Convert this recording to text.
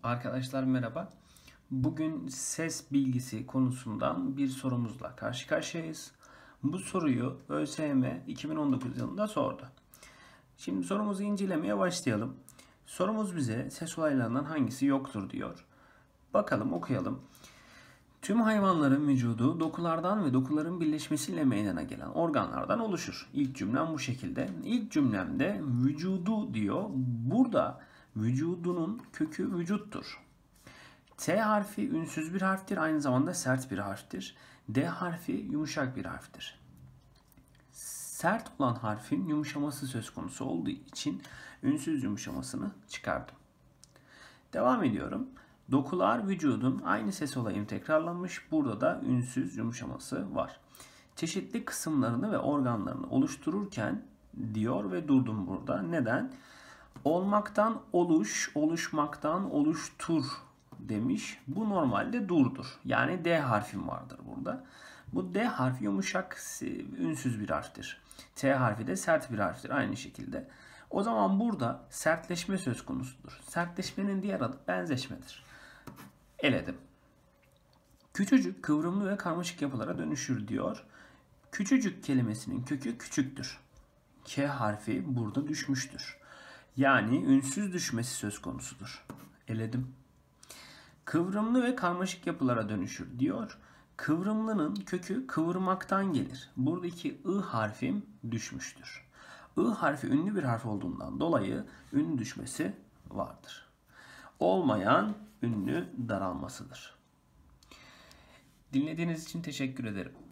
Arkadaşlar merhaba. Bugün ses bilgisi konusundan bir sorumuzla karşı karşıyayız. Bu soruyu ÖSYM 2019 yılında sordu. Şimdi sorumuzu incelemeye başlayalım. Sorumuz bize ses olaylarından hangisi yoktur diyor. Bakalım okuyalım. Tüm hayvanların vücudu dokulardan ve dokuların birleşmesiyle meydana gelen organlardan oluşur. İlk cümlem bu şekilde. İlk cümlemde vücudu diyor. Burada vücudunun kökü vücuttur. T harfi ünsüz bir harftir. Aynı zamanda sert bir harftir. D harfi yumuşak bir harftir. Sert olan harfin yumuşaması söz konusu olduğu için ünsüz yumuşamasını çıkardım. Devam ediyorum. Dokular vücudun aynı ses olayını tekrarlanmış. Burada da ünsüz yumuşaması var. Çeşitli kısımlarını ve organlarını oluştururken diyor ve durdum burada. Neden? Olmaktan oluş, oluşmaktan oluştur demiş. Bu normalde durdur. Yani D harfim vardır burada. Bu D harfi yumuşak, ünsüz bir harftir. T harfi de sert bir harftir aynı şekilde. O zaman burada sertleşme söz konusudur. Sertleşmenin diğer adı benzeşmedir. Eledim. Küçücük, kıvrımlı ve karmaşık yapılara dönüşür diyor. Küçücük kelimesinin kökü küçüktür. K harfi burada düşmüştür. Yani ünsüz düşmesi söz konusudur. Eledim. Kıvrımlı ve karmaşık yapılara dönüşür diyor. Kıvrımlının kökü kıvırmaktan gelir. Buradaki I harfim düşmüştür. I harfi ünlü bir harf olduğundan dolayı ünlü düşmesi vardır. Olmayan ünlü daralmasıdır. Dinlediğiniz için teşekkür ederim.